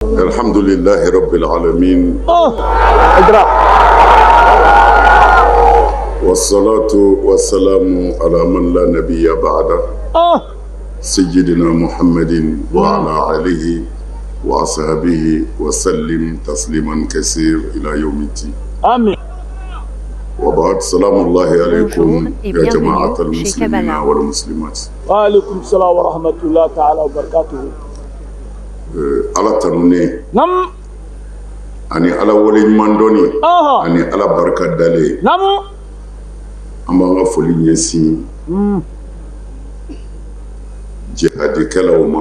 الحمد لله رب العالمين والصلاة والسلام على من لا نبي بعده سيدنا محمد وعلى آله وصحبه وسلم تسليما كثير إلى يوم الدين آمين. وبعد سلام الله عليكم يا جماعة المسلمين والمسلمات. وعليكم السلام ورحمة الله تعالى وبركاته. على تنوني نعم أني على ولي مندوني أني على بركة دالي نعم أما غفولي يسي جهادي كلاوما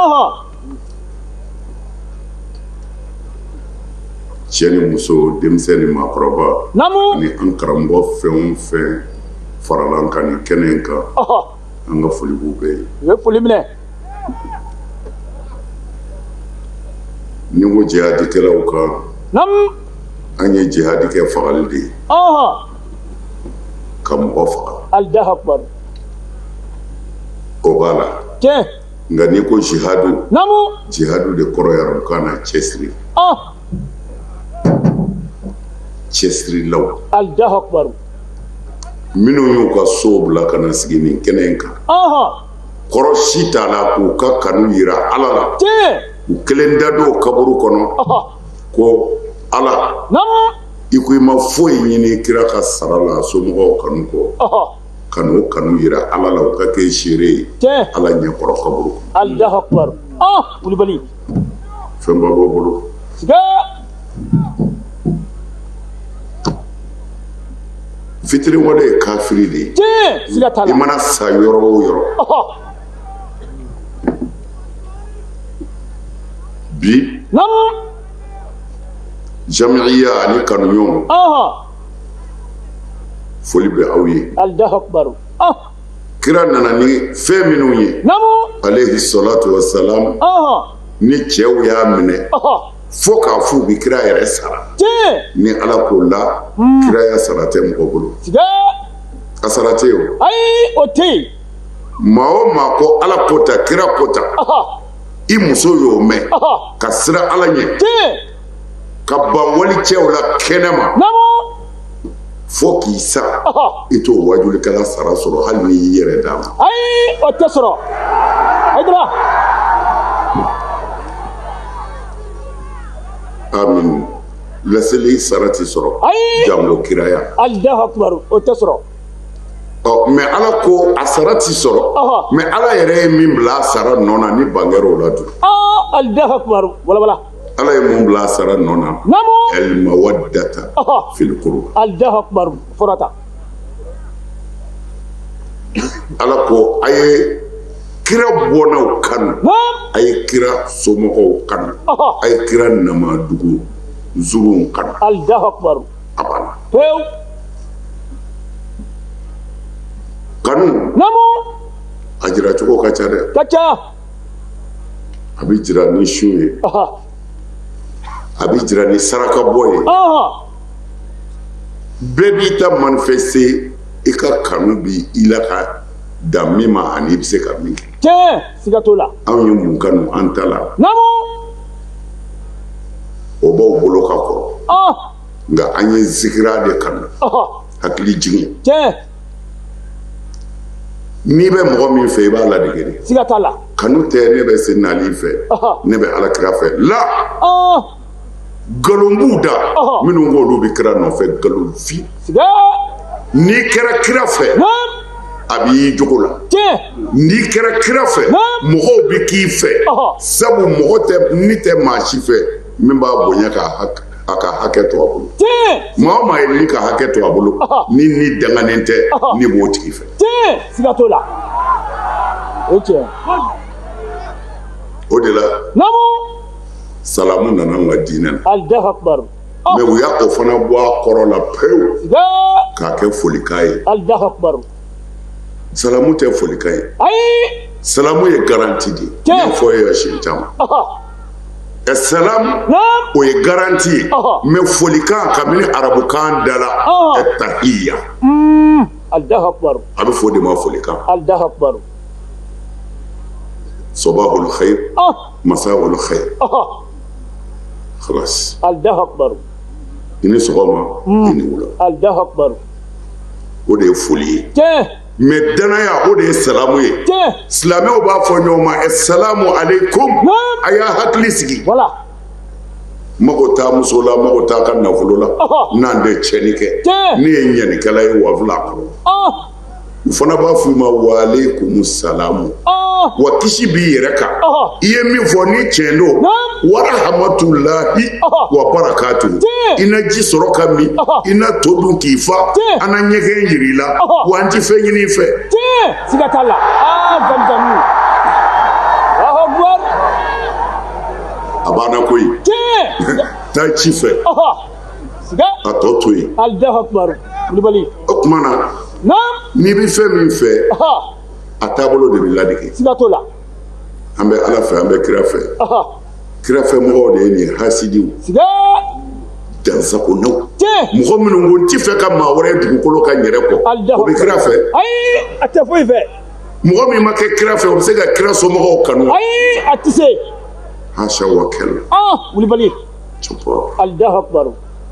Tieni muso denmisɛnnin maakɔrɔba ni an karamɔgɔ fɛn o fɛn farala an kan nin kɛnɛ in kan an ka foli b'u bɛɛ ye. U ye foli minɛ. Ni n ko jihadikɛlaw kan an ye jihadi kɛ fagali de ye ka mɔgɔ faga. Alahu akibaru. O b'a la. Tiɲɛ. Nka n'i ko jihadu jihadu de kɔrɔ ye arabukan na cɛsiri. Cɛsirilaw. Alahu akibaru. Minnu y'u ka so bila ka na sigi nin kɛnɛ in kan. Kɔrɔ si t'a la k'u ka kanu yira Ala la. U kelen da don kaburu kɔnɔ ko Ala i ko i ma foyi ɲini kira ka sara la somɔgɔw kanu kɔ ka n'o kanu yira Ala la u ka kɛ seere ye Ala ɲɛkɔrɔ kaburu kɔnɔ. Alahu akibaru. Kulibali. Fɛn b'a b'o bolo. Fitiri wale ye kafiri de ye. I mana sa yɔrɔ o yɔrɔ. Bi jamiya ani kanuɲɔgɔn foli bɛ aw ye. Alahu akibaru. Kira nana ni fɛn minnu ye alayhi salatu wasalam ni cɛw y'a minɛ fo k'a f'u bi kira yɛrɛ sara ni Ala k'o la kira y'a sara tɛ mɔgɔ bolo a sara tɛ yen o. Ayi o tɛ yen. Maa o maa ko Ala ko ta kira ko ta i muso y'o mɛn ka sira Ala ɲɛ ka ban wali cɛw la kɛnɛma fo k'i sa i t'o wajulikɛla sara sɔrɔ hali n'i y'i yɛrɛ d'a ma. Ayi o tɛ sɔrɔ. Ayidara. Amin. Laseli sara tɛ sɔrɔ. Jango kiraya. Alahu akibaru o tɛ sɔrɔ. Mais Ala ko a sara tɛ sɔrɔ. Mais Ala yɛrɛ ye min bila a sara nɔ na ni bangɛrɛw la dun. Alahu akibaru walawala. Ala ye mun bila a sara nɔ na. El mawaddata fil qurba. Alahu akibaru fɔrata. Ala ko a ye kira bɔnnaw kanu a ye kira somɔgɔw kanu a ye kira namadugu zuruw kanu. Alahu akibaru. A banna. Pewu. Kanu a jira cogo ka ca dɛ. Ka ca. A bɛ jira ni su ye a bɛ jira ni saraka bɔ ye bɛɛ b'i ta manifester i ka kanu bi i la ka dan min ma ani i bɛ se ka min kɛ. Tiɲɛ siga t'o la. Anw ye mun kanu an ta la. O b'aw bolo ka kɔrɔ nka an ye zikira de kanu hakili jigin. Tiɲɛ. N'i bɛ mɔgɔ min fɛ i b'a ladege de. Siga t'a la. Kanu tɛ ne bɛ Seydina Ali fɛ ne bɛ Alakira fɛ la nkalon b'u da minnu ko olu bɛ kira nɔfɛ nkalon fi. N'i kɛra kira fɛ a b'i jogo la. N'i kɛra kira fɛ mɔgɔw bɛ k'i fɛ sabu mɔgɔ tɛ ni tɛ maa si fɛ min b'a bonya a ka hakɛ to a bolo. Maa o maa ye min ka hakɛ to a bolo ni danganen tɛ ni b'o tigi fɛ. Siga t'o la. O tiɲɛ. O de la salamu nana an ka diinɛ na. Alahu akibaru. Mais u y'a o fana bɔ a kɔrɔ la pewu k'a kɛ folikan ye. Alahu akibaru. Salamu tɛ folikan ye. Ayi. Salamu ye garanti de ye. N y'a fɔ e ye siɲɛ caman. Salam o ye garanti ye mais folikan kabini arabukan da la tahiyya. Alahu akibaru. A bɛ fɔ o de ma folikan. Alahu akibaru. Sabahul khair, masaul khair. خلاص الله أكبر إني سقما إني ولا الله أكبر ودي فولي مدنا يا ودي السلامي سلامي وبافو نوما السلام عليكم أيا هكليسكي ولا magota musola magota kan nafolola nande chenike ni nyani kala yi wafla ko fona ba fu ma wa alaikum salam wa kishi bi reka iye mi foni chendo wa rahmatullahi wa barakatuh ina ji soroka mi ina todu kifa ana nyege yirila wa nti fe nyini fe sigatala gamgamu akbar abana koyi ta chife siga atotui Allah akbar libali okmana nam ni bi fe min fe atabolo de biladike sigatola ambe ala fe ambe kira fe mo de ni hasidi siga dansa ko no mo minnu ngon ti fe ka ma wore dugukolo ka nyere ko o bi kira fe ay atafoi fe mo mi ma ke kira fe o se ga kira so mo kanu ay atise hasha wakal libali chupo Allah akbar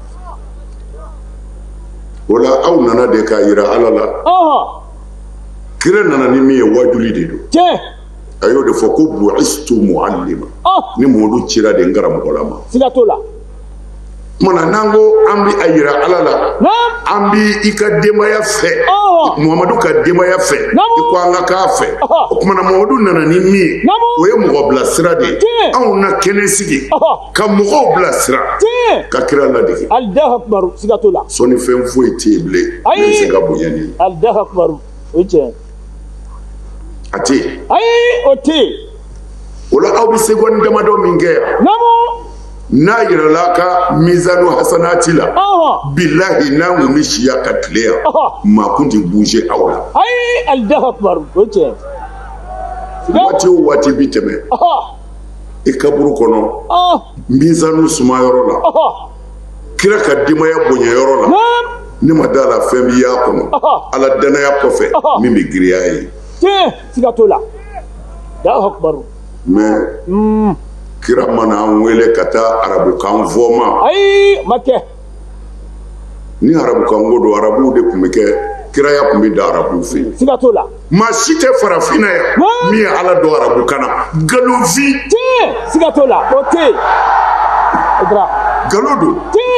wala aw nana de ka yira alala kira nana ni mi wajuli de do ayo de foko bu'istu muallima ni modu cira de ngaram kolama sigatola mana nango ambi ayira alala ambi ikadema ya fe muhammadu kadema ya fe ikwanga ka fe mana muhammadu nana ni mi oye mo bla sira de aw na kenesigi ka mo bla sira ka kira la de Allah akbar sigatola soni fen fo etible ni singa bonyani Allah akbar oje ati oti wala aw bi segon dama do mingeya na yiralaka mizanu hasanati la billahi na mumishi ya katlea ma kundi bouger awla Allah akbar oje wati biteme ikaburu kono mizanu suma yoro la kira ka dima ya bonya yoro la ni madala femi ya kono ala dana ya kofe mimi griyayi sigatola da akbar mais kira mana wele kata arabu kan voma make ni arabu kan godo arabu de kumike kira ya kumbi da arabu fi sigatola ma site farafina ya mi ala do arabu kana galovi sigatola ote edra galodo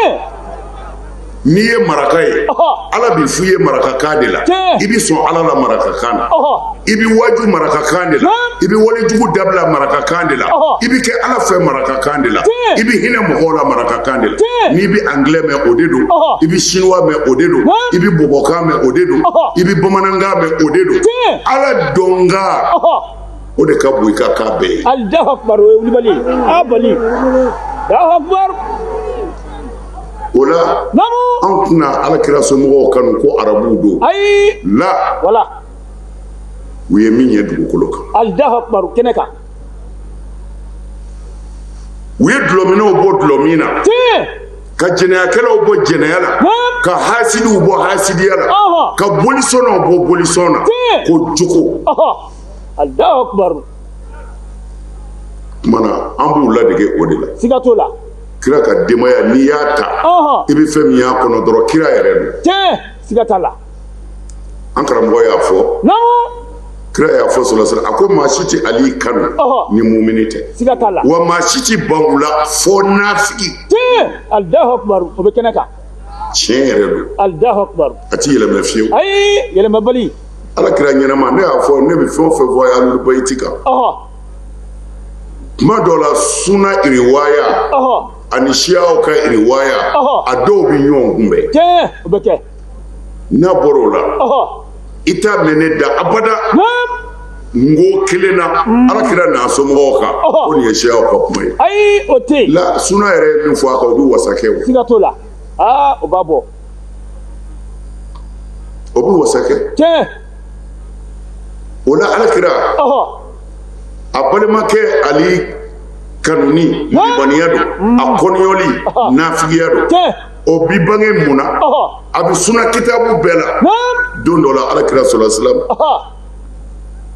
ni ye maraka ye ala bi fu ye maraka kan de la ibi son ala la maraka kan ibi waju maraka kan de la ibi wali jugu dabla maraka kan de la ibi ke ala fe maraka kan de la ibi hine mo la maraka kan de la ni bi anglais me odedo ibi chinois me odedo ibi boboka me odedo ibi bomananga me odedo ala donga o de ka boy ka be Allah akbar we bali abali da akbar ola an tuna alakira somɔgɔw kanu ko arabu do la wala u ye min ye dugukolo kan Allah akbar kɛnɛ kan u ye dulɔminɛw bɔ dulɔmin na ka jɛnɛyakɛlaw bɔ jɛnɛya la ka hasidiw bɔ hasidiya la ka bolisɔnnaw bɔ bolisɔn na ko jogo Allah akbar mana an b'u ladege o de la siga t'o la kira ka demaya n'i y'a ta i bɛ fɛn min y'a kɔnɔ dɔrɔn kira yɛrɛ don siga t'a la an karamɔgɔ y'a fɔ kira y'a fɔ sɔlɔsɔlɔ a ko maa si tɛ ali kanu ni mumini tɛ siga t'a la wa maa si tɛ ban u la fɔ nafigi Allahu akbar o bɛ kɛnɛ kan tiɲɛ yɛrɛ don Allahu akbar a ti yɛlɛmɛ fiyewu ayi yɛlɛmɛbali ala kira ɲɛnama ne y'a fɔ ne bɛ fɛn o fɛn fɔ a ye alubayiti kan kuma dɔ la suna iriwaya ani siyaw ka iriwaya a dɔw bɛ ɲɔgɔn kunbɛn o bɛ kɛ n'a bɔra o la i t'a mɛn ne da abada n ko kelen na ala kira n'a somɔgɔw kan o nin ye siyaw ka kuma ye ayi o tɛ yen la suna yɛrɛ ye min fɔ a kan o bɛ wasa kɛ o siga t'o la o b'a bɔ o bɛ wasa kɛ o la ala kira a balimakɛ ali kanuni libaniya don a kɔniyɔli nafigiya don o bi bange mun na a bɛ suna kitabu bɛɛ la don dɔ la ala kira sɔlɔ silam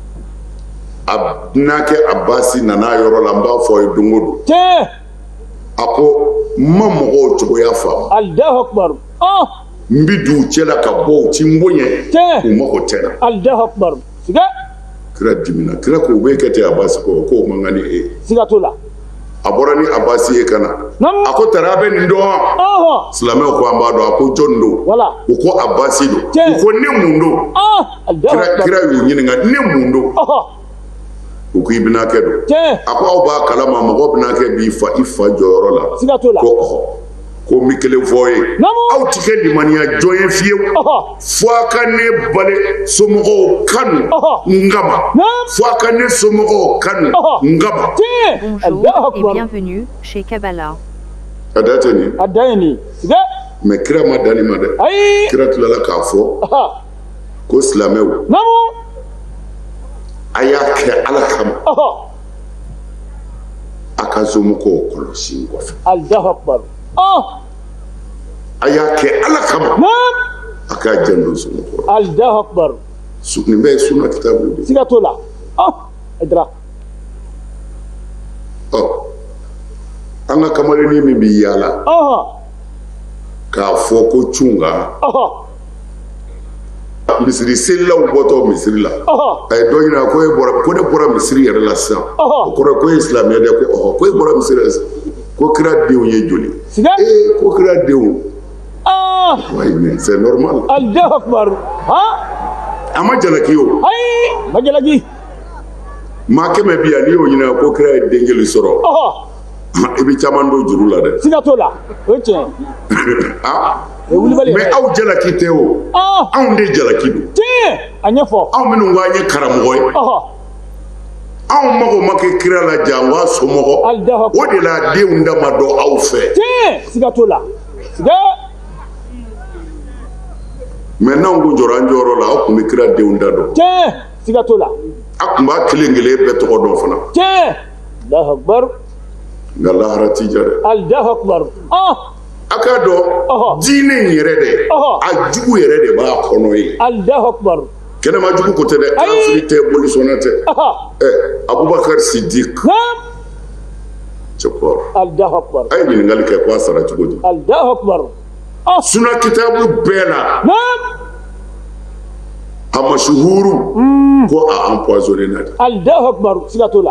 a n'a kɛ abasi nana yɔrɔ la n b'a fɔ a ye don o don ako mamogo cogoya fa Allahu akbar mbidu cela ka bo timbonye o mako tena Allahu akbar siga kira dimina kira ko be kete abasi ko mangani siga tola aborani abasi kana ako tarabe ndo salame ko ambado ako jondo wala ko abasi do ko ne mundo kira yu nyinga ne mundo ko ibina kedo ako oba kalama mo bina ke bi ifa joro la siga tola ko mikele voye aw tike di mania joye fiew foaka ne bale somogo kanu ngaba foaka ne somogo kanu ngaba. Bonjour et bienvenue chez Kabbalah. Adani mais kira madani made kira tulala ka fo ko slamew aya ke alakam akazomuko kolosi ngof Allahu akbar aya ke alakam aka jando sumo Allahu akbar sukni be suna kitabu siga tola edra anga kamare ni mi bi yala ka fo ko chunga misiri sella boto misiri la ay do ina ko e bora ko de bora misiri yere la sa ko islam ya de ko e bora misiri ko kira dew ye joli ko kira dew way mais c'est normal Allahu akbar ama jalaki yo majalaki ma keme biya ni yo ina ko kira dengeli soro ibi chamando juru la de siga tola mais aw jalaki teo aw de jalaki do anyefo aw minu wanye karamoy aw mago make kira la jangwa somogo o de la de undama do aw fe siga tola siga maintenant ngo njoro la aw kumi kira de undado siga tola akuma kilengele be to do fana Allahu akbar ngalla harati jare Allahu akbar akado dine yere de a jugu yere de ba kono yi Allahu akbar kene ma jugu ko te de afrite bolisonate Abubakar Siddiq chopor Allahu akbar ay ni ngal ke ko asara jugu Allahu akbar suna kitabu bela amashuhuru ko a empoisonné na Allahu akbar siga tola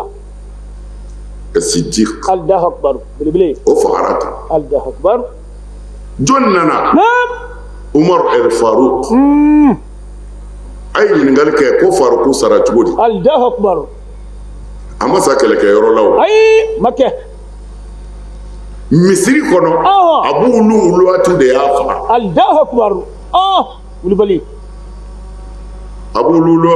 Siddiq Allahu akbar bilibili o faharata Allahu akbar jonnana Umar el Farouk ay ni ngal ke ko Farouk sara jugudi Allahu akbar amasa kele ke yoro law makke misiri kono abu ulu atu de afa Allahu akbar bilibili abu ulu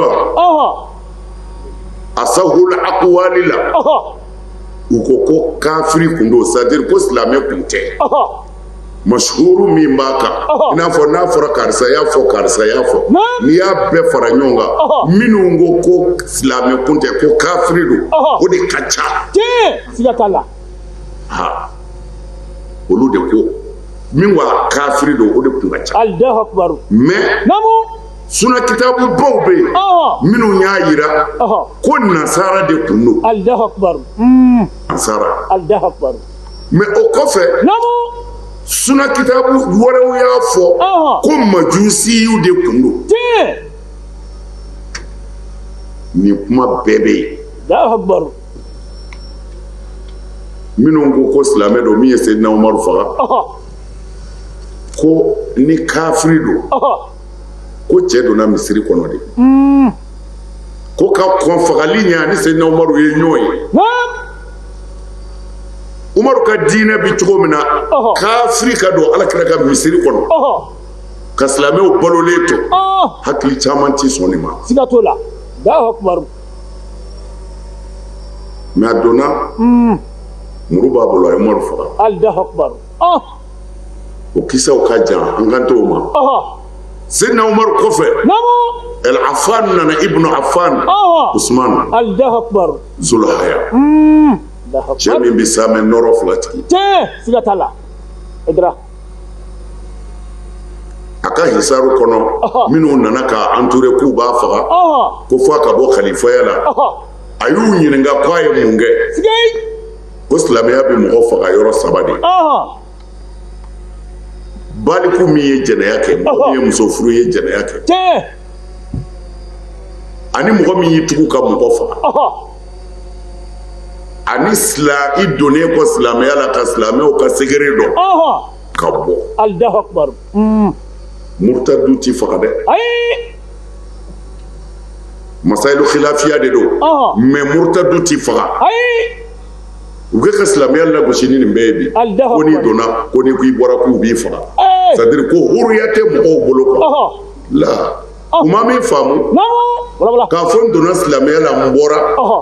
asahul aqwalila ukoko kafiri kundo c'est-à-dire ko islamé kunte mashhuru min baka ina fo na fora karsa ya fo ni ya be fara nyonga minu ngo ko islamé kunte ko kafiri do o de kacha siga kala olu de ko min wa kafiri do o de kungacha Allahu akbar mais suna kitabu bawbe minu nya yira ko nasara de kunno Allahu akbar nasara Allahu akbar mais o kofe suna kitabu wore ya fo ko majusi yu de kunno ni kuma bebe Allahu akbar minu ngo ko islamé do mi Seydina Umar faga ko ni kafiri do ko cɛ donna misiri kɔnɔ de ko ka kɔnfagali ɲa ni Seydina Umaru ye ɲɔ ye Umaru ka diinɛ bi cogo min na kafiri ka don Alakira ka misiri kɔnɔ ka silamɛw balolen to hakili caman ti sɔn nin ma siga t'o la Allahu akbar mais a donna muru b'a bolo a ye Umaru faga Allahu akbar o kisaw ka jan an kan t'o ma Seydina Umaru kɔfɛ El Affan nana Ibnu Affan Usman Allahu akbar Zulhaya cɛ min bi sa mɛ nɔrɔ fila tigi siga t'a la edra a ka hisaru kɔnɔ minnu nana ka entouré k'u b'a faga ko f'a ka bɔ kalifaya la a y'u ɲininka k'a ye mun kɛ ko silamɛya bɛ mɔgɔ faga yɔrɔ 3 de. Baliku min ye jɛnɛya kɛ, mɔgɔ min ye muso furu ye jɛnɛya kɛ. Ani mɔgɔ min y'i tugu ka mɔgɔ faga. Ani i donnen kɔ silamɛya la ka silamɛw ka segere dɔn. Ka bɔ. Allahu akbar. Murtadu ti faga dɛ. Masailu khilafiya de do. Mais murtadu ti faga. U ka silamɛya lagosi ni nin bɛɛ ye bi. Ko n'i donna ko n'i k'i bɔra k'u b'i faga. C'est à dire ko hɔrɔnya tɛ mɔgɔw bolo quoi. La u ma min faamu. K'a fɔ n donna silamɛya la n bɔra.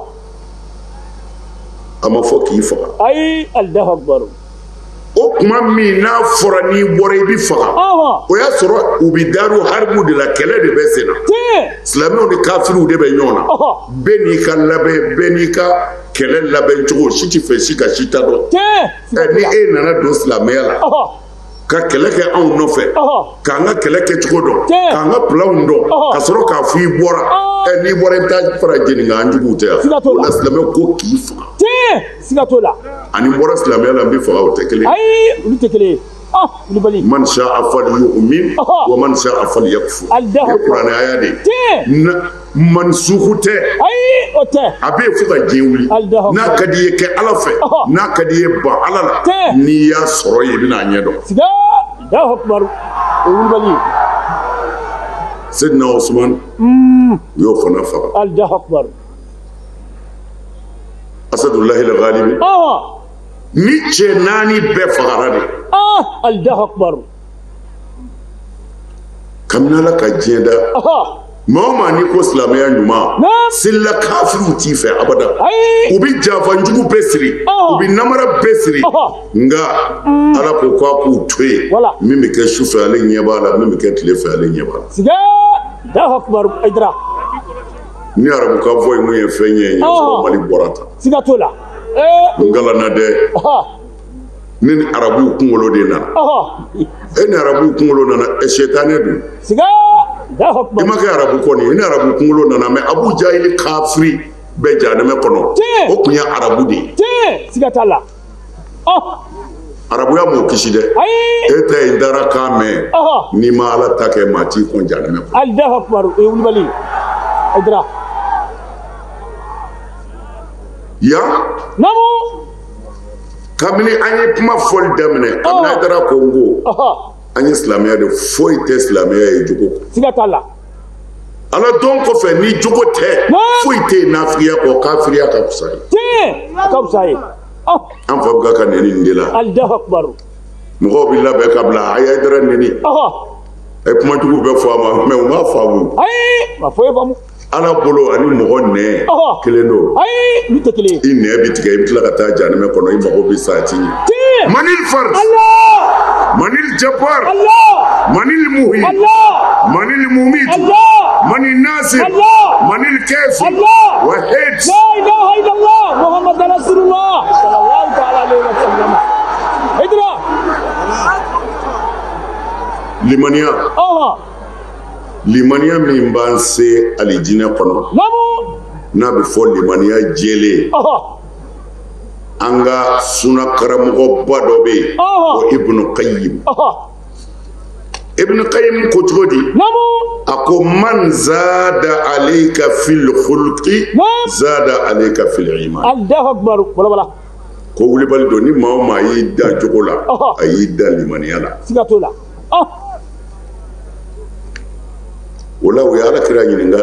A ma fɔ k'i faga. Allahu akbar. O kuma min n'a fɔra n'i bɔra i bɛ faga. O y'a sɔrɔ u bɛ Daaru Haribu de la kɛlɛ de bɛ sen na. Silamɛw ni kafiriw de bɛ ɲɔgɔn na. Bɛɛ n'i ka labɛn, bɛɛ n'i ka kɛlɛ labɛn cogo si tɛ fɛ si ka si ta dɔn. Ni e nana don silamɛya la ka kɛlɛ kɛ anw nɔfɛ, k'an ka kɛlɛ kɛ cogo dɔn, k'an ka planw dɔn, ka sɔrɔ k'a fɔ i bɔra, n'i bɔra i bɛ taa fara jɛnni kan an juguw tɛ yan. O la silamɛ ko k'i faga. Siga t'o la. Ani bɔra silamɛya la n bɛ faga o tɛ kelen. Ayi olu tɛ kelen ye. Man sha'a falyu'min wa man sha'a falyakfur. Kuranɛ aya de. Mansuku tɛ. Ayi o tɛ. A bɛ fo ka diɲɛ wuli. N'a ka di ye kɛ Ala fɛ, n'a ka di ye ban Ala la, n'i y'a sɔrɔ yen i bɛna a ɲɛ dɔn. Siga Allahu akbar. O wulibali. Seydina Usman y'o fana faga. Allahu akbar. Asadullahi al-Ghalibi. Ni cɛ 4 bɛɛ fagara de. Allahu akbar. Kabini Ala ka diɲɛ da. Maa o maa n'i ko silamɛya ɲuman, selila kafiriw t'i fɛ abada. U bɛ janfanjugu bɛɛ siri, u bɛ namara bɛɛ siri. Nka Ala ko k'a k'u to yen. Min bɛ kɛ su fɛ ale ɲɛ b'a la, min bɛ kɛ tile fɛ ale ɲɛ b'a la. Siga Allahu akbar Aidara. Ni arabukan fɔ ye mun ye fɛn ye, sɔrɔ Mali bɔra tan. Siga t'o la. Ngalana dɛ. Ni arabuw kunkolo de nana. Ni arabuw kunkolo nana, sɛtanɛ dun. Siga Allahu akbar. I ma kɛ arabu kɔni, ni arabu kunkolo nana, mais Abu Jahili kafiri bɛ jahanɛmɛ kɔnɔ. O tun ye arabu de ye. Siga t'a la. Arabuya m'o kisi dɛ. E tɛ yen dara kan mɛn. N'i ma Ala ta kɛ maa t'i kun jahanɛmɛ kɔnɔ. Allahu akbar. O ye wulibali. Aidara. Yan. Namu. Kabini an ye kuma fɔli daminɛ, kabini Aidara ko n ko, an ye silamɛya de, foyi tɛ silamɛya ye jogo kɔ. Siga t'a la. Ala dɔn kɔfɛ ni jogo tɛ, foyi tɛ yen nafigiya kɔ, kafiriya ka fisa ye. A ka fisa ye. An fa bɛ ka nɛni nin de la. Allahu akbar. Mɔgɔw bɛ labɛn ka bila a ye Aidara nɛni. Kumajugu bɛ fɔ a ma, mais u m'a faamu. Ayi, ma foyi faamu. Ala bolo ani mɔgɔ nɛ kelen don. Ayi, olu tɛ kelen ye. I nɛ bɛ tigɛ, i bɛ tila ka taa jahanɛmɛ kɔnɔ, i mago bɛ sa a ti ɲɛ. Manil Fars. Manil Jabbar. Manil Muhi. Manil Mumit. Manil Nasir. Manil Kafi. Wahid. La ilaha illallah. Muhammad Rasulullah. Sallallahu ta'ala alayhi wa sallam. Aidara. Limaniya. Limaniya min b'an se alijinɛ kɔnɔ. N'a bɛ fɔ limaniya jɛlen. An ka suna karamɔgɔba dɔ bɛ yen ko Ibn Qayyim. Ibn Qayyim ko cogo di? A ko man zada alayka fil khulqi zada alayka fil iman. Allahu akbar. Ko wulibali don ni maa o maa y'i da jogo la, a y'i da limaniya la. Siga t'o la. O la o ye Alakira ɲininka.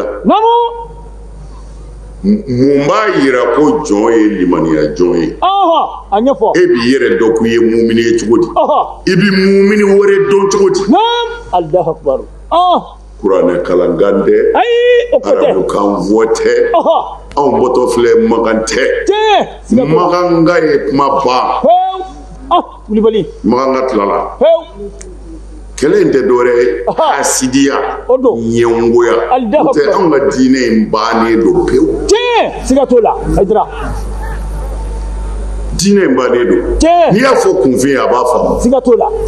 Mun b'a yira ko jɔn ye limaniya jɔn ye? A ɲɛfɔ. E b'i yɛrɛ dɔn k'i ye mumini ye cogo di? I bɛ mumini wɛrɛ dɔn cogo di? Allahu akbar. Kuranɛ kalankan tɛ, arabukan fɔ tɛ, anw bɔtɔ filɛ Makan tɛ. Makanka ye kuma ban. Makanka tilala. Kɛlɛ in tɛ dɔwɛrɛ ye, hasidiya, ɲɛngoya, o tɛ anw ka diinɛ in bannen don pewu. Siga t'o la, Aidara. Diinɛ in bannen don. N'i y'a fɔ kunfin a b'a faamu. Siga t'o la.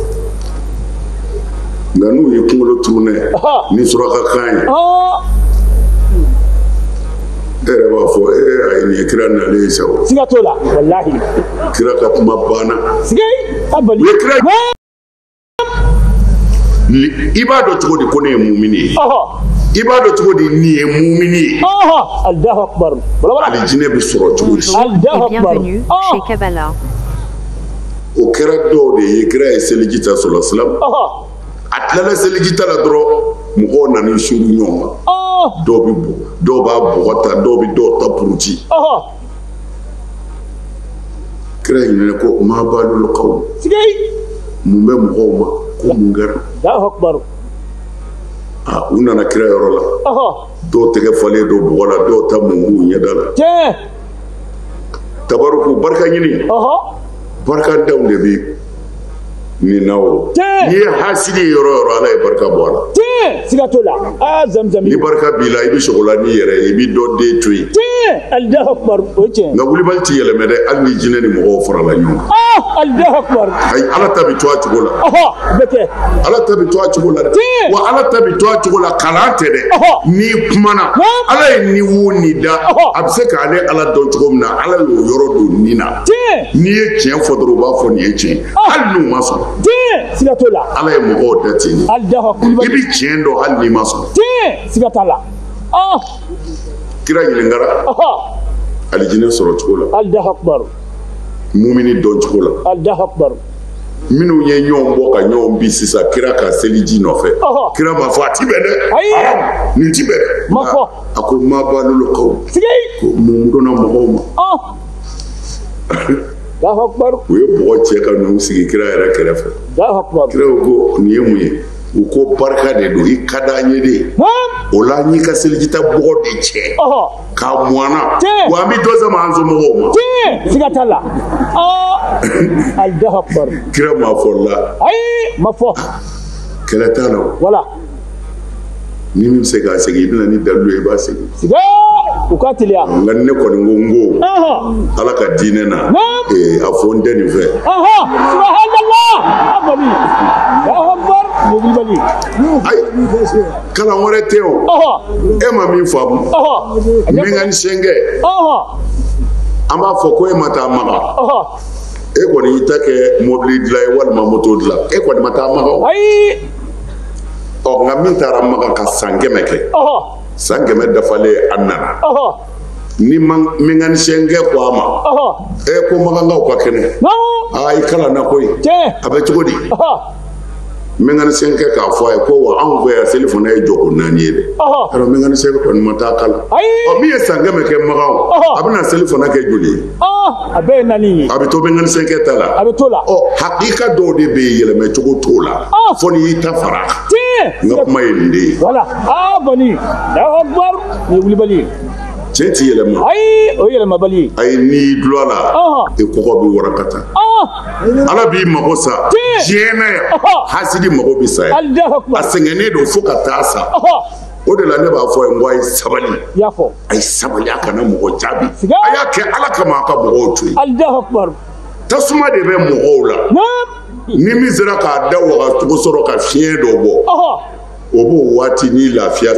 Nka n'u ye kunkolo turu n'a ye, ni surakakan ye, Ere b'a fɔ ayi nin ye kira nalen ye sa o. Siga t'o la walahi. Kira ka kuma banna. Sigei abali. U ye kira. I b'a dɔn cogo di ko ne ye mumini ye. I b'a dɔn cogo di nin ye mumini ye. Allahu akbar. Alijinɛ bɛ sɔrɔ cogo di. Bonjour et bienvenue chez Kabbalah. O kɛra dɔw de ye kira ye seliji ta sɔrɔ silam. A tilala seliji ta la dɔrɔn mɔgɔw nana suru ɲɔgɔn ma. Dɔw bɛ bɔ dɔw b'a bɔgɔ ta dɔw bɛ dɔw ta puruti. Kira ɲinɛ ko maa balul qawm. Mun bɛ mɔgɔw ma ko mun kɛra. Allahu akbar. U nana kira yɔrɔ la. Dɔw tɛgɛ falen dɔw bɔgɔ la dɔw ta mun b'u ɲɛda la. Tabaruku barika ɲini. Barika daw de bɛ nin na o. N'i ye hasidi ye yɔrɔ yɔrɔ Ala ye barika bɔ a la. Siga t'o la. Zamzam. Ni barika b'i la i bɛ sogola n'i yɛrɛ ye i bɛ dɔ den to yen. Allahu akbar o ye tiɲɛ. Nka wulibali ti yɛlɛmɛ dɛ hali ni jinɛ ni mɔgɔw farala ɲɔgɔn kan. Allahu akbar. Ayi Ala ta bɛ to a cogo la. Bɛɛ kɛ. Ala ta bɛ to a cogo la dɛ. Wa Ala ta bɛ to a cogo la kalan tɛ dɛ. N'i kumana Ala ye ni wo ni da a bɛ se k'ale Ala dɔn cogo min na Ala y'o yɔrɔ don nin na. N'i ye tiɲɛ fɔ dɔrɔn u b'a fɔ nin ye tiɲɛ hali n'u ma sɔn. Siga t'o la. Ala ye mɔgɔw da ten. I bɛ tiɲɛ dɔn hali n'i ma sɔn. Siga t'a la. Kira ɲininkara alijinɛ sɔrɔ cogo la. Allahu akbar. Mumini dɔn cogo la. Allahu akbar. Minnu ye ɲɔgɔn bɔ ka ɲɔgɔn bi sisan kira ka seliji nɔfɛ. Kira ma fɔ a ti bɛn dɛ. Nin ti bɛn. Ma fɔ. A ko maa balul qawm. Ko mun donna mɔgɔw ma. Allahu akbar. U ye bɔgɔ cɛ ka n'u sigi kira yɛrɛ kɛrɛfɛ. Allahu akbar. Kira ko nin ye mun ye. U ko barika de don I ka d'an ye de. O la n y'i ka selijita bɔgɔ de cɛ. K'a mɔna. Wa an bɛ dɔ sama an somɔgɔw ma. Siga t'a la. Allahu akbar. Kira ma fɔ la. Ayi ma fɔ. Kɛlɛ t'a la. Wala. Ni min bɛ se k'a segin I bɛna ni dalilu ye I b'a segin. Siga u ka teliya. Nka ne kɔni ko n ko Ala ka diinɛ na a fɔ n tɛ nin fɛ. Subhanallah. Abali. Allahu akbar. Ayi kalan wɛrɛ tɛ o. E ma min faamu. Mécanicien an b'a fɔ ko e ma taa maga. E kɔni y'i ta kɛ mobili dilan ye walima moto dilan. E kɔni ma taa maga o. Ayi. Nka min taara maga ka san 100 kɛ. San 100 dafalen a nana. Ni mécanicien ko a ma. Ko magankaw ka kɛnɛ. I kalan na koyi. A bɛ cogo di? Mécanicien k'a fɔ a ye ko wa anw fɛ yan selifana ye jɔko 4 ye dɛ. Alors mécanicien kɔni ma taa kalan. Min ye san 100 kɛ magan a bɛna selifana kɛ joli ye? A bɛɛ ye 4 ye. A bɛ to mécanicien ta la. A bɛ to la. Hakika dɔw de bɛ yen yɛlɛmɛ cogo t'o la. Fo n'i y'i ta fara a kan. N ka kuma ye nin de ye. Voilà. Bani. Allahu akbar. Ni ye wulibali ye. Cɛ ti yɛlɛma. Ayi o ye yɛlɛmabali ye. Ayi n'i dulɔ la i kɔgɔ bɛ warakata. Ala b'i mago sa diɲɛ na yan hasidi mago bɛ sa yan a sɛgɛnnen don fo ka taa sa o de la ne b'a fɔ n ko a ye sabali a ye sabali a kana mɔgɔ jaabi a y'a kɛ Ala kama a ka mɔgɔw to yen tasuma de bɛ mɔgɔw la ni min sera k'a da waga cogo sɔrɔ ka fiɲɛ dɔ bɔ o b'o waati n'i lafiya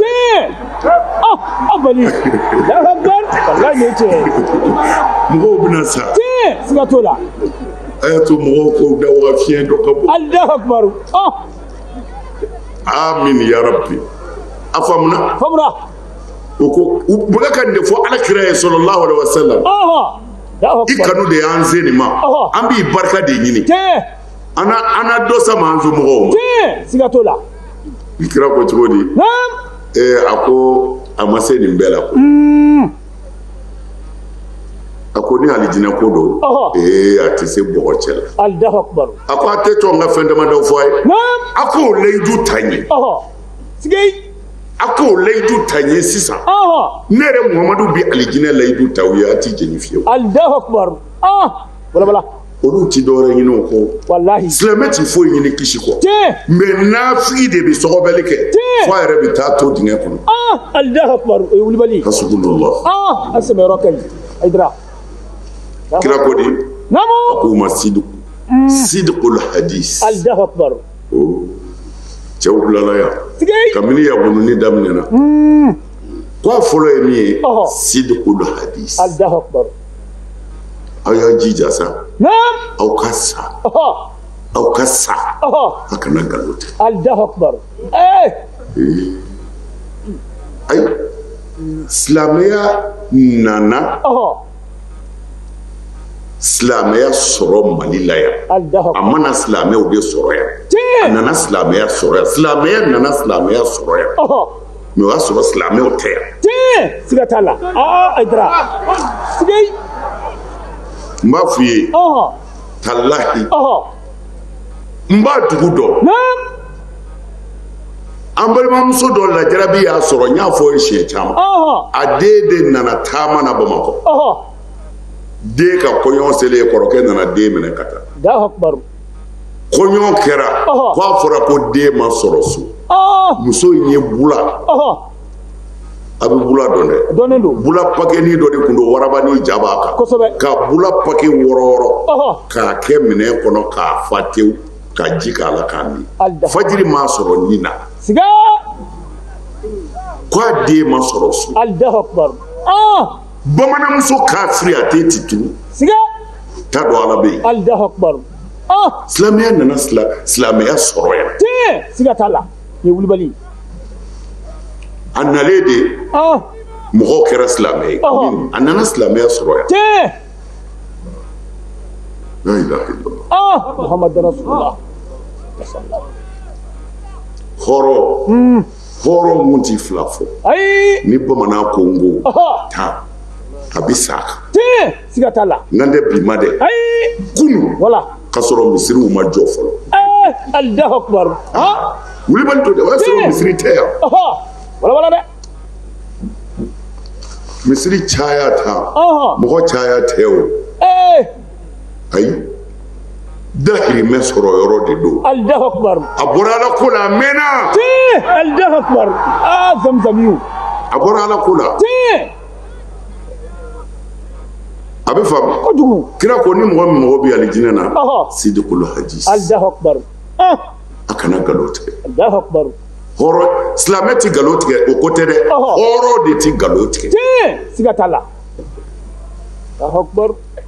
mɔgɔw bɛna sa siga t'o la a y'a to mɔgɔw k'o da waga fiɲɛ dɔ ka bɔ Allahu akbar amin ya rabbi a faamuna o ko u bɛ ka nin de fɔ Alakira ye sallallahu alaihi wasallam I kanu de y'an se nin ma an b'i barika de ɲini an na dɔ sama an somɔgɔw ma siga t'o la Kira ko cogo di a ko a ma se nin bɛɛ la a ko ni alijinɛ ko don a tɛ se bɔgɔ cɛ la Allahu akbar a ko a tɛ to n ka fɛn damadɔ fɔ a ye a k'o layidu ta n ye a k'o layidu ta n ye sisan ne yɛrɛ Muhamadu bɛ alijinɛ layidu ta u ye a tɛ jɛni fiyewu Allahu akbar balabala olu ti dɔwɛrɛ ɲini o kɔ wallahi silamɛ ti foyi ɲini kisi kɔ mais nafigi de bɛ sɔgɔbɛli kɛ fo a yɛrɛ bɛ taa to dingɛ kɔnɔ Allahu akbar o ye wulibali hasbunallah a sɛbɛyɔrɔ ka ɲi Aidara Kira ko di a k'u ma sidqul hadis Allahu akbar cɛw bilala yan kabini yakununi daminɛna Quoi folo ye min ye sidqul hadis. Allahu akbar. Aw y'a jija sa. Naam. Aw ka sa. Aw ka sa. A kana nkalon tigɛ. Allahu akbar. Ayi silamɛya nana. Silamɛya sɔrɔ Mali la yan. A mana silamɛw de sɔrɔ yan. A nana silamɛya sɔrɔ yan. Silamɛya nana silamɛya sɔrɔ yan. Mais o y'a sɔrɔ silamɛw tɛ yan. Siga t'a la. Aïdara. Sigei. N b'a f'i ye. Talahi. N b'a dugu dɔn. An balimamuso dɔ lajarabi y'a sɔrɔ n y'a fɔ ye siɲɛ caman. A den de nana taama na Bamakɔ. Den ka kɔɲɔ selen kɔrɔkɛ nana den minɛ ka taa. Kɔɲɔ kɛra k'a fɔra ko den ma sɔrɔ so. Muso in ye bula. A bɛ bula dɔn dɛ. Bula pakɛnin dɔ de tun don waraba ni ja b'a kan. Ka bula pakɛ wɔɔrɔ k'a kɛ minɛn kɔnɔ k'a fa tewu ka ji k'a la k'a min. Fajiri m'a sɔrɔ nin na. K'a den ma sɔrɔ so. Bamananmuso kafiri a tɛ ti tunu. T'a dɔn Ala bɛ yen. Silamɛya nana silamɛya sɔrɔ yan. Siga t'a la. Ye wulibali. A nalen de mɔgɔw kɛra silamɛ ye. A nana silamɛya sɔrɔ yan. La ilaha illallah. Muhammadu Rasulullah. Hɔrɔn mun ti fila fɔ. Ni bamanan ko n ko taa a bɛ sa a kan. Siga t'a la. N'an tɛ bi ma dɛ. Kunu. K'a sɔrɔ misiriw ma jɔ fɔlɔ. Allahu akbar. Wulibali to dɛ, o y'a sɔrɔ misiri tɛ yan. Wala dɛ. Misiri caya ta. Mɔgɔ caya tɛ o. Ayi. Dahirimɛ sɔrɔ yɔrɔ de don. Allahu akbar. A bɔra Ala ko la a mɛnna. Allahu akbar. Zamzamiw. A bɔra Ala ko la. A bɛ faamu. Kira ko ni mɔgɔ min mago bɛ alijinɛ na. Sidqul hadis. Allahu akbar. A kana nkalon tigɛ. Allahu akbar. Hɔrɔn silamɛ ti nkalon tigɛ o ko tɛ dɛ. Hɔrɔn de ti nkalon tigɛ. Siga t'a la. Allahu akbar.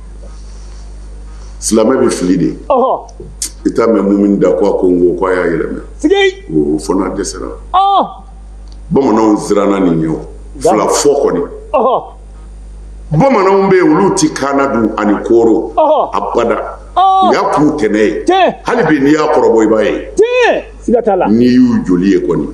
Silamɛ bɛ fili de. I t'a mɛn mumin da ko a ko n ko k'a y'a yɛlɛmɛ. Sigei. O fana dɛsɛra. Bamananw siranna nin ɲɛ o. Fila fɔ kɔni. Bamananw bɛ yen olu ti kaana dun ani kooro. Abada. U y'a k'u tɛnɛ ye. Hali bi n'i y'a kɔrɔbɔ i b'a ye. Siga t'a la. N'i y'u joli ye kɔni.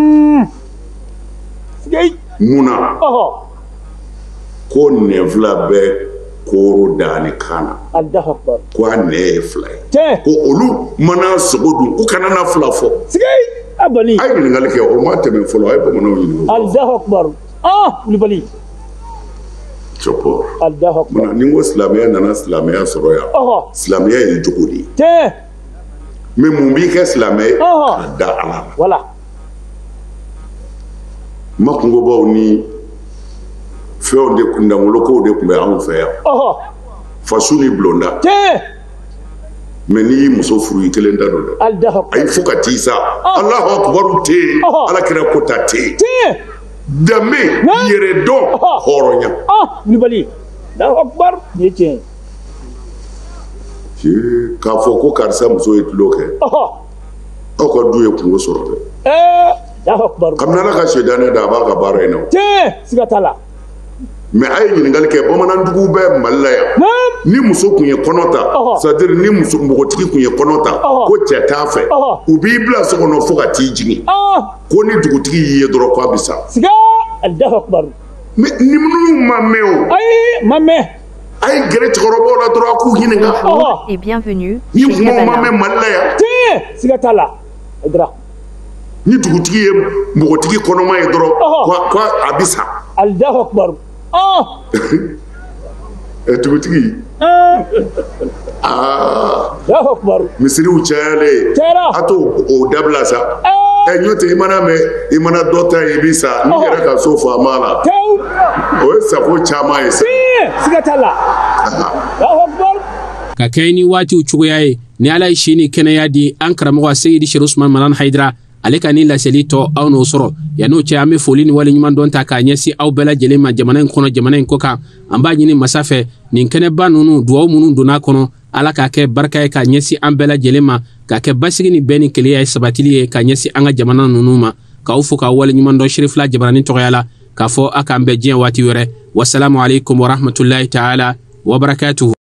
Sigei. Munna. Ko nɛn fila bɛ kooro da ani kaana. Allahu akbar. Ko a nɛ ye fila ye. Ko olu mana sogo dun u kana na fila fɔ. Sigei. Abali. A ye ɲininkali kɛ o ma tɛmɛ fɔlɔ a ye bamananw ɲininka. Allahu akbar. Wulibali. Cɔpɔ. Allahu akbar. Ni n ko silamɛya nana silamɛya sɔrɔ yan. Silamɛya ye jogo de ye. Mais mun b'i kɛ silamɛ ye. Ka da Ala la. Wala. Makungobaw ni fɛnw de kundangolokow de tun bɛ anw fɛ yan. Fasu ni bulonda. Mais n'i y'i muso furu i kelen da don dɛ. Ayi fo ka t'i sa. Allahu akbar tɛ yen. Alakira ko ta tɛ yen. Danbe yɛrɛ dɔn hɔrɔnya. Wulibali. Allahu akbar. Nin ye tiɲɛ ye. K'a fɔ ko karisa muso ye tulo kɛ. Aw ka du ye kungo sɔrɔ dɛ. Allahu akbar. Kabini Ala ka sitanɛ da a b'a ka baara in na. Siga t'a la. Mais a ye ɲininkali kɛ bamanandugu bɛ Mali la yan. Ni muso kun ye kɔnɔ ta, c'est-à-dire ni npogotigi kun ye kɔnɔ ta, ko cɛ t'a fɛ, u b'i bila so kɔnɔ fo ka t'i jigin. Ko ni dugutigi y'i ye dɔrɔn k'a bɛ sa. Siga. Allahu akbar. Mais ni minnu ma mɛn o. Ayi ma mɛn. A ye gɛrɛ cɛkɔrɔbaw la dɔrɔn a k'u ɲininka. Et bienvenue Ni chez kumaw ma Kabbalah. mɛn Mali la yan. Siga t'a la. Aïdara. Ni dugutigi ye npogotigi kɔnɔma ye dɔrɔn ko a bɛ sa. Allahu akbar. Dugutigi. Allahu akbar. Misiriw cayalen. A t'o dabila sa. N'o tɛ i mana mɛn i mana dɔ ta ye i bɛ sa n'i yɛrɛ ka so faama la. O ye sago caman ye sa. Siga t'a la. Allahu akbar. Ka kɛ ni waatiw cogoya ye ni Ala ye si ni kɛnɛya di an karamɔgɔ Seyidi Sɛk Usmane Malan Hayidara ale ka ni laseli tɔ aw n'o sɔrɔ yan'o cɛ an bɛ foli ni waleɲuman dɔn ta k'a ɲɛsin aw bɛɛ lajɛlen ma jamana in kɔnɔ jamana in kɔ kan an b'a ɲini masa fɛ nin kɛnɛba ninnu duwawu minnu donn'a kɔnɔ ala k'a kɛ barika ye k'a ɲɛsin an bɛɛ lajɛlen ma k'a kɛ basigi ni bɛn ni kelenya ye sabatili ye k'a ɲɛsin an ka jamana ninnu ma k'aw fo k'aw waleɲuman dɔn Serifila Jabaranin tɔgɔya la k'a fɔ a k'an bɛn diɲɛ waati wɛrɛ wasalamu alaikum warahmatulahi taala wabarakatuhu